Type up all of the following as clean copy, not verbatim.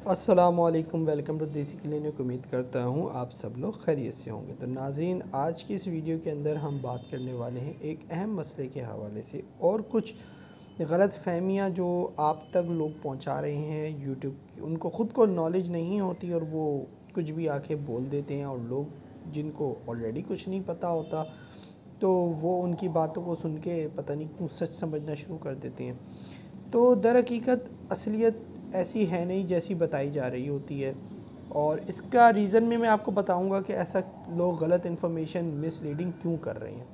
अस्सलामुअलैकुम, welcome to देसी clinic. उम्मीद करता हूँ आप सब लोग खैरियत से होंगे। तो नाज़रीन, आज की इस वीडियो के अंदर हम बात करने वाले हैं एक अहम मसले के हवाले से और कुछ गलत फहमियाँ जो आप तक लोग पहुँचा रहे हैं यूट्यूब की। उनको ख़ुद को नॉलेज नहीं होती और वो कुछ भी आके बोल देते हैं, और लोग जिनको ऑलरेडी कुछ नहीं पता होता तो वो उनकी बातों को सुन के पता नहीं क्यों सच समझना शुरू कर देते हैं। तो दर हकीकत असलियत ऐसी है नहीं जैसी बताई जा रही होती है, और इसका रीज़न में मैं आपको बताऊंगा कि ऐसा लोग गलत इन्फॉर्मेशन मिसलीडिंग क्यों कर रहे हैं।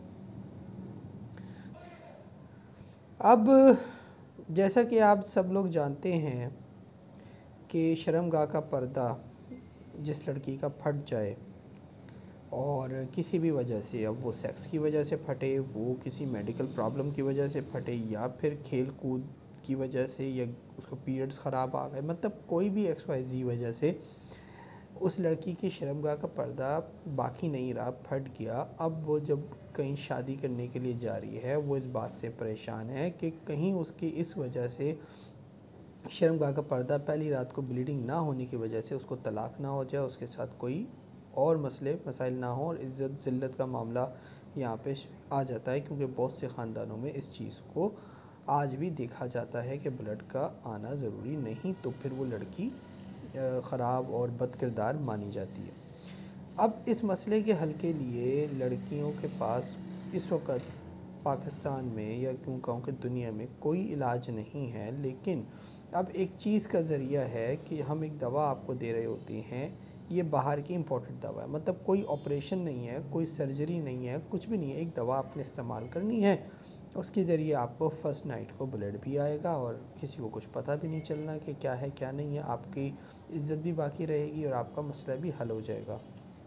अब जैसा कि आप सब लोग जानते हैं कि शर्मगाह का पर्दा जिस लड़की का फट जाए और किसी भी वजह से, अब वो सेक्स की वजह से फटे, वो किसी मेडिकल प्रॉब्लम की वजह से फटे, या फिर खेल कूद की वजह से, या उसको पीरियड्स ख़राब आ गए, मतलब कोई भी XYZ वजह से उस लड़की की शर्मगाह का पर्दा बाकी नहीं रहा, फट गया। अब वो जब कहीं शादी करने के लिए जा रही है, वो इस बात से परेशान है कि कहीं उसकी इस वजह से शर्मगाह का पर्दा पहली रात को ब्लीडिंग ना होने की वजह से उसको तलाक ना हो जाए, उसके साथ कोई और मसाइल ना हो, और इज़्ज़त ज़िल्लत का मामला यहाँ पे आ जाता है। क्योंकि बहुत से ख़ानदानों में इस चीज़ को आज भी देखा जाता है कि ब्लड का आना ज़रूरी नहीं, तो फिर वो लड़की ख़राब और बदकिरदार मानी जाती है। अब इस मसले के हल के लिए लड़कियों के पास इस वक्त पाकिस्तान में, या क्यों कहूँ कि दुनिया में, कोई इलाज नहीं है। लेकिन अब एक चीज़ का ज़रिया है कि हम एक दवा आपको दे रहे होते हैं, ये बाहर की इम्पोर्टेड दवा है, मतलब कोई ऑपरेशन नहीं है, कोई सर्जरी नहीं है, कुछ भी नहीं है। एक दवा आपने इस्तेमाल करनी है, उसके ज़रिए आपको फ़र्स्ट नाइट को ब्लड भी आएगा और किसी को कुछ पता भी नहीं चलना कि क्या है क्या नहीं है। आपकी इज़्ज़त भी बाकी रहेगी और आपका मसला भी हल हो जाएगा।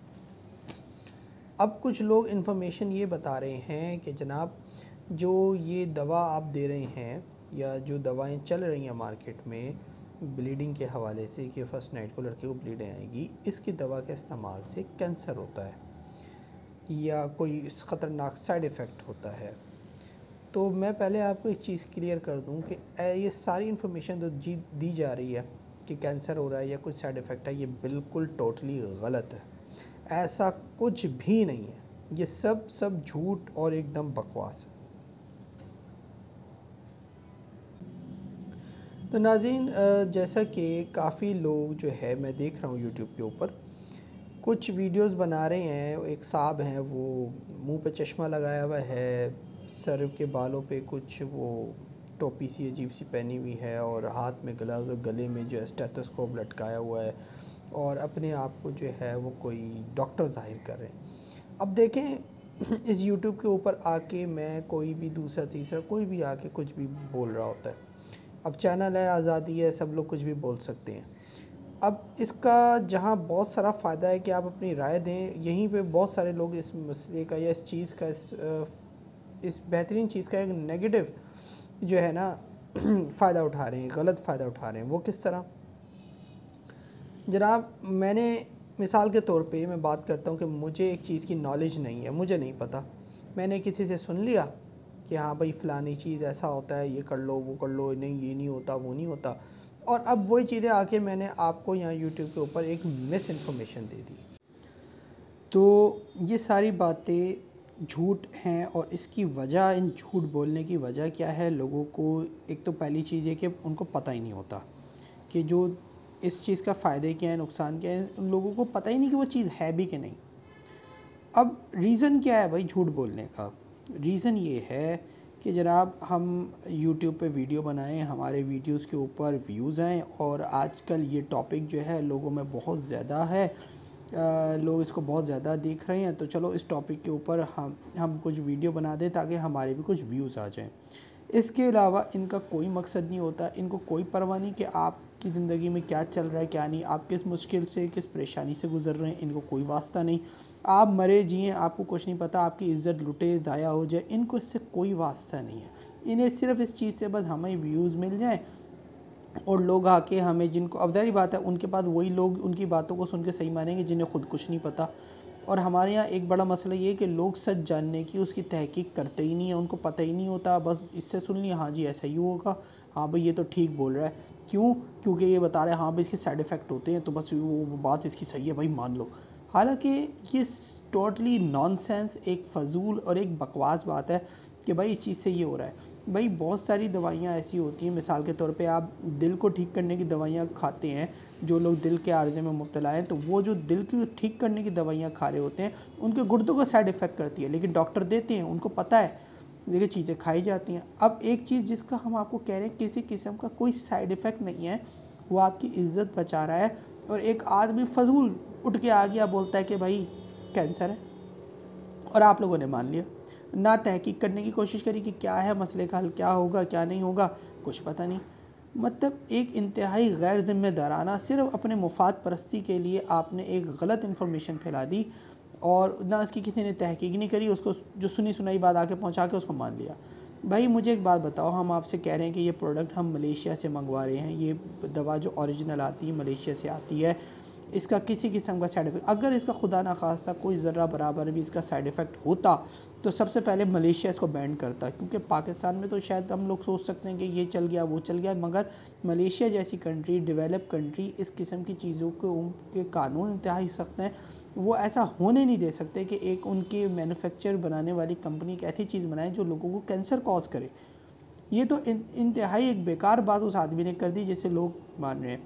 अब कुछ लोग इन्फॉर्मेशन ये बता रहे हैं कि जनाब, जो ये दवा आप दे रहे हैं या जो दवाएं चल रही हैं मार्केट में ब्लीडिंग के हवाले से कि फ़र्स्ट नाइट को लड़के को ब्लीडिंग आएगी, इसकी दवा के इस्तेमाल से कैंसर होता है या कोई ख़तरनाक साइड इफ़ेक्ट होता है। तो मैं पहले आपको एक चीज़ क्लियर कर दूं कि ये सारी इन्फॉर्मेशन जो दी जा रही है कि कैंसर हो रहा है या कुछ साइड इफ़ेक्ट है, ये बिल्कुल टोटली गलत है। ऐसा कुछ भी नहीं है, ये सब झूठ और एकदम बकवास है। तो नाज़रीन, जैसा कि काफ़ी लोग जो है मैं देख रहा हूँ यूट्यूब के ऊपर कुछ वीडियोस बना रहे हैं। एक साहब हैं, वो मुंह पे चश्मा लगाया हुआ है, सर के बालों पे कुछ वो टोपी सी अजीब सी पहनी हुई है, और हाथ में ग्लव्स और गले में जो है स्टेथोस्कोप लटकाया हुआ है, और अपने आप को जो है वो कोई डॉक्टर ज़ाहिर कर रहे हैं। अब देखें, इस यूट्यूब के ऊपर आके मैं कोई भी दूसरा तीसरा कोई भी आके कुछ भी बोल रहा होता है। अब चैनल है, आज़ादी है, सब लोग कुछ भी बोल सकते हैं। अब इसका जहाँ बहुत सारा फ़ायदा है कि आप अपनी राय दें, यहीं पे बहुत सारे लोग इस मसले का या इस चीज़ का इस बेहतरीन चीज़ का एक नेगेटिव जो है ना फ़ायदा उठा रहे हैं, गलत फ़ायदा उठा रहे हैं। वो किस तरह? जनाब, मैंने मिसाल के तौर पे मैं बात करता हूँ कि मुझे एक चीज़ की नॉलेज नहीं है, मुझे नहीं पता, मैंने किसी से सुन लिया कि हाँ भाई फ़लानी चीज़ ऐसा होता है, ये कर लो वो कर लो, नहीं ये नहीं होता वो नहीं होता, और अब वही चीज़ें आके मैंने आपको यहाँ यूट्यूब के ऊपर एक मिस इन्फॉर्मेशन दे दी। तो ये सारी बातें झूठ हैं, और इसकी वजह, इन झूठ बोलने की वजह क्या है? लोगों को एक तो पहली चीज़ है कि उनको पता ही नहीं होता कि जो इस चीज़ का फ़ायदे क्या है, नुकसान क्या है। उन लोगों को पता ही नहीं कि वो चीज़ है भी कि नहीं। अब रीज़न क्या है भाई झूठ बोलने का? रीज़न ये है कि जनाब, हम यूट्यूब पे वीडियो बनाएं, हमारे वीडियोस के ऊपर व्यूज़ आएँ, और आजकल ये टॉपिक जो है लोगों में बहुत ज़्यादा है, लोग इसको बहुत ज़्यादा देख रहे हैं, तो चलो इस टॉपिक के ऊपर हम कुछ वीडियो बना दें ताकि हमारे भी कुछ व्यूज़ आ जाएं। इसके अलावा इनका कोई मकसद नहीं होता, इनको कोई परवाह नहीं कि आपकी ज़िंदगी में क्या चल रहा है क्या नहीं, आप किस मुश्किल से किस परेशानी से गुज़र रहे हैं, इनको कोई वास्ता नहीं। आप मरे जिए, आपको कुछ नहीं पता, आपकी इज़्ज़त लुटे ज़ाया हो जाए, इनको इससे कोई वास्ता नहीं है। इन्हें सिर्फ़ इस चीज़ से बस हमें व्यूज़ मिल जाएँ, और लोग आके हमें, जिनको अब ज़ाहिर बात है उनके पास वही लोग उनकी बातों को सुन के सही मानेंगे जिन्हें ख़ुद कुछ नहीं पता। और हमारे यहाँ एक बड़ा मसला ये है कि लोग सच जानने की उसकी तहकीक करते ही नहीं है, उनको पता ही नहीं होता, बस इससे सुन लिया हाँ जी ऐसा ही होगा, हाँ भाई ये तो ठीक बोल रहा है। क्यों? क्योंकि ये बता रहे हैं हाँ भाई इसके साइड इफ़ेक्ट होते हैं, तो बस वो बात इसकी सही है भाई, मान लो। हालांकि ये टोटली नॉनसेंस, एक फ़जूल और एक बकवास बात है कि भाई इस चीज़ से ये हो रहा है। भाई बहुत सारी दवाइयाँ ऐसी होती हैं, मिसाल के तौर पे आप दिल को ठीक करने की दवाइयाँ खाते हैं, जो लोग दिल के आर्जे में मुब्तला हैं, तो वो जो दिल की ठीक करने की दवाइयाँ खा रहे होते हैं उनके गुर्दों को साइड इफ़ेक्ट करती है, लेकिन डॉक्टर देते हैं, उनको पता है, देखिए चीज़ें खाई जाती हैं। अब एक चीज़ जिसका हम आपको कह रहे हैं किसी किस्म का कोई साइड इफ़ेक्ट नहीं है, वो आपकी इज़्ज़त बचा रहा है, और एक आदमी फजूल उठ के आ गया बोलता है कि भाई कैंसर है, और आप लोगों ने मान लिया, ना तहकीक करने की कोशिश करी कि क्या है मसले का हल, क्या होगा क्या नहीं होगा, कुछ पता नहीं। मतलब एक इंतहाई गैर ज़िम्मेदाराना, सिर्फ अपने मुफाद परस्ती के लिए आपने एक गलत इन्फॉर्मेशन फैला दी, और ना उसकी किसी ने तहकीक नहीं करी, उसको जो सुनी सुनाई बात आके पहुंचा के उसको मान लिया। भाई मुझे एक बात बताओ, हम आपसे कह रहे हैं कि ये प्रोडक्ट हम मलेशिया से मंगवा रहे हैं, ये दवा जो ओरिजिनल आती है मलेशिया से आती है, इसका किसी किस्म का साइड इफ़ेक्ट, अगर इसका खुदा ना खास्ता कोई ज़र्रा बराबर भी इसका साइड इफ़ेक्ट होता तो सबसे पहले मलेशिया इसको बैन करता, क्योंकि पाकिस्तान में तो शायद हम लोग सोच सकते हैं कि ये चल गया वो चल गया, मगर मलेशिया जैसी कंट्री, डेवलप कंट्री, इस किस्म की चीज़ों के कानून इंतहाई सख्त हैं। वो ऐसा होने नहीं दे सकते कि एक उनके मैन्युफैक्चर बनाने वाली कंपनी एक ऐसी चीज़ बनाए जो लोगों को कैंसर कॉज करे। ये तो इंतहाई एक बेकार बात उस आदमी ने कर दी जिसे लोग मान रहे हैं।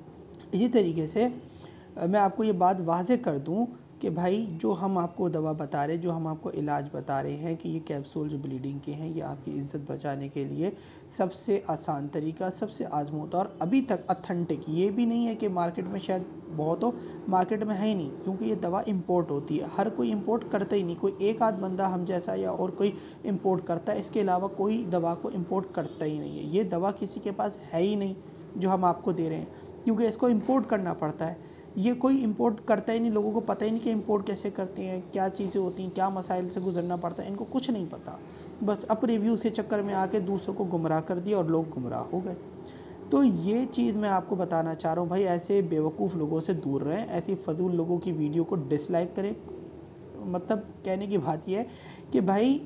इसी तरीके से मैं आपको ये बात वाज़ेह कर दूं कि भाई जो हम आपको दवा बता रहे हैं, जो हम आपको इलाज बता रहे हैं कि ये कैप्सूल जो ब्लीडिंग के हैं, ये आपकी इज़्ज़त बचाने के लिए सबसे आसान तरीका, सबसे आज़मूदा और अभी तक अथेंटिक, ये भी नहीं है कि मार्केट में शायद बहुत हो, मार्केट में है ही नहीं, क्योंकि ये दवा इंपोर्ट होती है, हर कोई इंपोर्ट करता ही नहीं, कोई एक आध बंदा हम जैसा या और कोई इंपोर्ट करता है, इसके अलावा कोई दवा को इंपोर्ट करता ही नहीं है। ये दवा किसी के पास है ही नहीं जो हम आपको दे रहे हैं, क्योंकि इसको इंपोर्ट करना पड़ता है। ये कोई इंपोर्ट करता ही नहीं, लोगों को पता ही नहीं कि इंपोर्ट कैसे करते हैं, क्या चीज़ें होती हैं, क्या मसाइल से गुजरना पड़ता है, इनको कुछ नहीं पता, बस अपने व्यूज़ के चक्कर में आके दूसरों को गुमराह कर दिया और लोग गुमराह हो गए। तो ये चीज़ मैं आपको बताना चाह रहा हूँ भाई, ऐसे बेवकूफ़ लोगों से दूर रहें, ऐसी फजूल लोगों की वीडियो को डिसलाइक करें। मतलब कहने की बात यह है कि भाई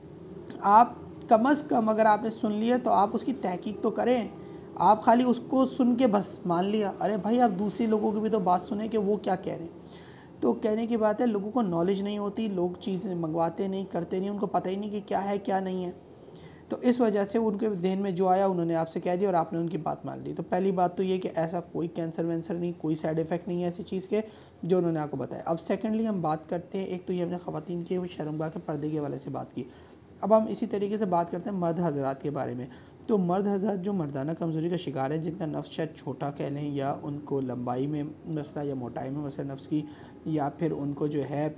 आप कम अज़ कम अगर आपने सुन लिया तो आप उसकी तहकीक तो करें, आप खाली उसको सुन के बस मान लिया, अरे भाई आप दूसरे लोगों की भी तो बात सुने कि वो क्या कह रहे हैं। तो कहने की बात है, लोगों को नॉलेज नहीं होती, लोग चीज़ें मंगवाते नहीं, करते नहीं, उनको पता ही नहीं कि क्या है क्या नहीं है, तो इस वजह से उनके जहन में जो आया उन्होंने आपसे कह दिया और आपने उनकी बात मान ली। तो पहली बात तो ये कि ऐसा कोई कैंसर वैंसर नहीं, कोई साइड इफ़ेक्ट नहीं है ऐसी चीज़ के जो उन्होंने आपको बताया। अब सेकेंडली हम बात करते हैं, एक तो ये हमने ख़वातीन की शर्मगाह के पर्दे के वाले से बात की, अब हम इसी तरीके से बात करते हैं मर्द हज़रात के बारे में। तो मर्द हज़रात जो मर्दाना कमज़ोरी का शिकार है, जिनका नफ्स शायद छोटा कह लें, या उनको लंबाई में मसला या मोटाई में मसला नफ्स की, या फिर उनको जो है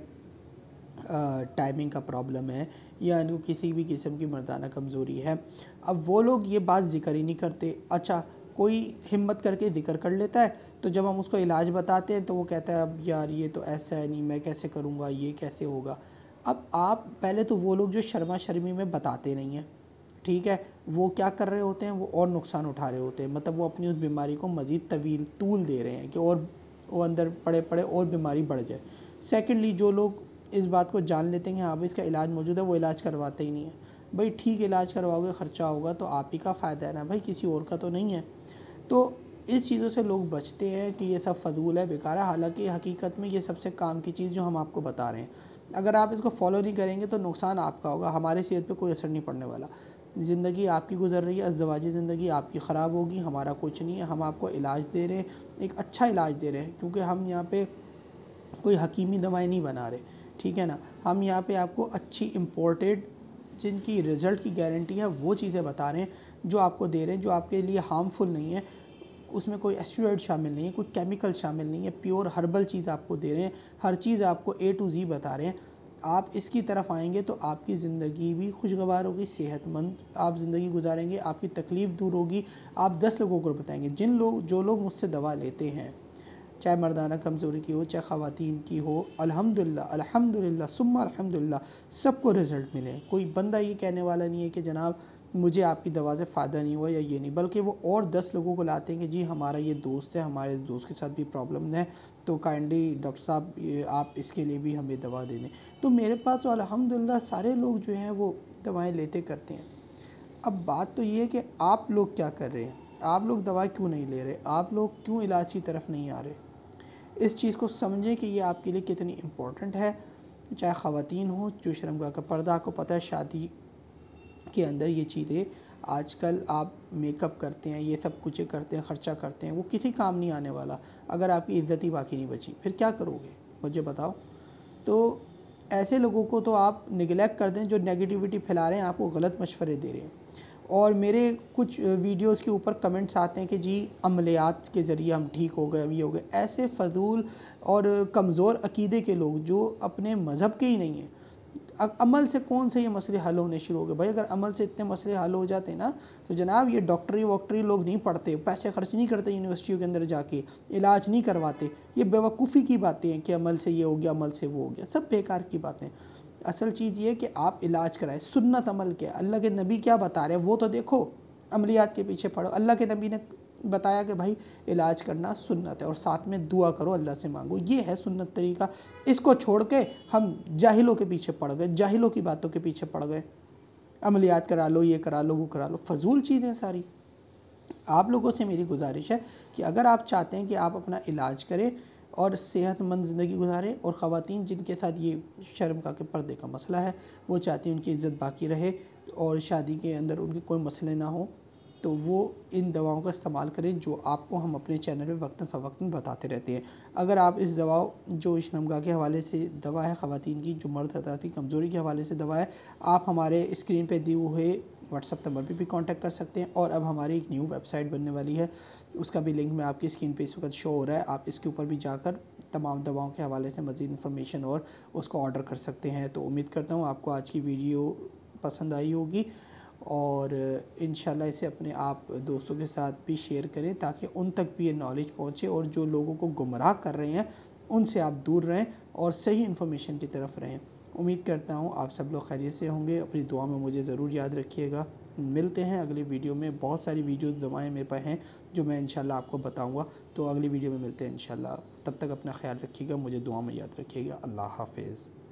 टाइमिंग का प्रॉब्लम है, या इनको किसी भी किस्म की मर्दाना कमज़ोरी है, अब वो लोग ये बात ज़िक्र ही नहीं करते। अच्छा, कोई हिम्मत करके ज़िक्र कर लेता है, तो जब हम उसको इलाज बताते हैं तो वो कहता है अब यार ये तो ऐसा है नहीं, मैं कैसे करूँगा, ये कैसे होगा। अब आप पहले तो वो लोग जो शर्मा शर्मी में बताते नहीं हैं, ठीक है, वो क्या कर रहे होते हैं, वो और नुकसान उठा रहे होते हैं, मतलब वो अपनी उस बीमारी को मज़ीद तूल दे रहे हैं कि और वो अंदर पड़े पड़े और बीमारी बढ़ जाए। सेकेंडली जो लोग इस बात को जान लेते हैं कि हाँ भाई इसका इलाज मौजूद है, वो इलाज करवाते ही नहीं है। भाई ठीक इलाज करवाओगे, ख़र्चा होगा तो आप ही का फ़ायदा है ना भाई, किसी और का तो नहीं है। तो इस चीज़ों से लोग बचते हैं कि ये सब फजूल है, बेकार है, हालांकि हकीकत में ये सबसे काम की चीज़ जो हम आपको बता रहे हैं, अगर आप इसको फॉलो नहीं करेंगे तो नुकसान आपका होगा, हमारी सेहत पे कोई असर नहीं पड़ने वाला। ज़िंदगी आपकी गुजर रही है, अज़दवाजी ज़िंदगी आपकी ख़राब होगी, हमारा कुछ नहीं है। हम आपको इलाज दे रहे हैं, एक अच्छा इलाज दे रहे हैं, क्योंकि हम यहाँ पे कोई हकीमी दवाएं नहीं बना रहे, ठीक है ना। हम यहाँ पे आपको अच्छी इम्पोर्टेड, जिनकी रिज़ल्ट की गारंटी है, वो चीज़ें बता रहे हैं जो आपको दे रहे हैं, जो आपके लिए हार्मफुल नहीं है, उसमें कोई एस्टेरॉयड शामिल नहीं है, कोई केमिकल शामिल नहीं है, प्योर हर्बल चीज़ आपको दे रहे हैं, हर चीज़ आपको A to Z बता रहे हैं। आप इसकी तरफ आएंगे तो आपकी ज़िंदगी भी खुशगवार होगी, सेहतमंद आप ज़िंदगी गुजारेंगे, आपकी तकलीफ़ दूर होगी, आप 10 लोगों को बताएंगे। जो लोग मुझसे दवा लेते हैं, चाहे मर्दाना कमज़ोरी की हो, चाहे ख़वातीन की हो, अल्हम्दुलिल्लाह अल्हम्दुलिल्लाह सुम्मा अल्हम्दुलिल्लाह सबको रिज़ल्ट मिले। कोई बंदा ये कहने वाला नहीं है कि जनाब मुझे आपकी दवा से फ़ायदा नहीं हुआ या ये नहीं, बल्कि वो और 10 लोगों को लाते हैं कि जी हमारा ये दोस्त है, हमारे दोस्त के साथ भी प्रॉब्लम है, तो काइंडली डॉक्टर साहब आप इसके लिए भी हमें दवा दे दें। तो मेरे पास तो अल्हम्दुलिल्लाह सारे लोग जो हैं वो दवाएँ लेते करते हैं। अब बात तो ये है कि आप लोग क्या कर रहे हैं, आप लोग दवा क्यों नहीं ले रहे, आप लोग क्यों इलाज की तरफ नहीं आ रहे। इस चीज़ को समझें कि ये आपके लिए कितनी इम्पोर्टेंट है। चाहे ख़वातीन हो जो शर्मगाह का पर्दा, आपको पता है शादी के अंदर ये चीज़ें आजकल आप मेकअप करते हैं, ये सब कुछ करते हैं, ख़र्चा करते हैं, वो किसी काम नहीं आने वाला। अगर आपकी इज़्ज़त ही बाकी नहीं बची फिर क्या करोगे, मुझे बताओ। तो ऐसे लोगों को तो आप निगलेक्ट कर दें जो नेगेटिविटी फैला रहे हैं, आपको गलत मशवरे दे रहे हैं। और मेरे कुछ वीडियोस के ऊपर कमेंट्स आते हैं कि जी अमलियात के ज़रिए हम ठीक हो गए, हम ये हो गए। ऐसे फ़जूल और कमज़ोर अकीदे के लोग जो अपने मज़हब के ही नहीं हैं, अमल से कौन से ये मसले हल होने शुरू हो गए। भाई अगर अमल से इतने मसले हल हो जाते ना तो जनाब ये डॉक्टरी वॉक्टरी लोग नहीं पढ़ते, पैसे खर्च नहीं करते यूनिवर्सिटियों के अंदर जाके, इलाज नहीं करवाते। ये बेवकूफ़ी की बातें हैं कि अमल से ये हो गया, अमल से वो हो गया, सब बेकार की बातें। असल चीज़ ये कि आप इलाज कराएं। सुन्नत अमल क्या, अल्लाह के नबी क्या बता रहे हैं वो तो देखो, अमलियात के पीछे पढ़ो। अल्लाह के नबी ने बताया कि भाई इलाज करना सुन्नत है और साथ में दुआ करो, अल्लाह से मांगो, ये है सुन्नत तरीका। इसको छोड़ के हम जाहिलों के पीछे पड़ गए, जाहिलों की बातों के पीछे पड़ गए। अमलियात करा लो, ये करा लो, वो करा लो, फजूल चीज़ें सारी। आप लोगों से मेरी गुजारिश है कि अगर आप चाहते हैं कि आप अपना इलाज करें और सेहतमंद ज़िंदगी गुजारें, और ख़वातीन जिनके साथ ये शर्मगाह के पर्दे का मसला है, वो चाहती हैं उनकी इज़्ज़त बाकी रहे और शादी के अंदर उनके कोई मसले ना हो, तो वो इन दवाओं का इस्तेमाल करें जो आपको हम अपने चैनल पे वक्तन फ़वक्तन बताते रहते हैं। अगर आप इस दवा जो शर्मगाह के हवाले से दवा है ख़वातीन की, जो मर्द हज़रात की कमज़ोरी के हवाले से दवा है, आप हमारे स्क्रीन पे दिए हुए व्हाट्सअप नंबर पे भी कांटेक्ट कर सकते हैं। और अब हमारी एक न्यू वेबसाइट बनने वाली है, उसका भी लिंक मैं आपकी स्क्रीन पे इस वक्त शो हो रहा है। आप इसके ऊपर भी जाकर तमाम दवाओं के हवाले से मज़ीद इन्फॉर्मेशन और उसको ऑर्डर कर सकते हैं। तो उम्मीद करता हूँ आपको आज की वीडियो पसंद आई होगी और इंशाल्लाह इसे अपने आप दोस्तों के साथ भी शेयर करें ताकि उन तक भी ये नॉलेज पहुँचे और जो लोगों को गुमराह कर रहे हैं उनसे आप दूर रहें और सही इन्फॉर्मेशन की तरफ रहें। उम्मीद करता हूँ आप सब लोग खैरियत से होंगे। अपनी दुआ में मुझे ज़रूर याद रखिएगा। मिलते हैं अगली वीडियो में। बहुत सारी वीडियो दवाएँ मेरे पास हैं जो मैं इंशाल्लाह आपको बताऊँगा। तो अगली वीडियो में मिलते हैं इंशाल्लाह। तब तक अपना ख्याल रखिएगा, मुझे दुआ में याद रखिएगा। अल्लाह हाफ़िज़।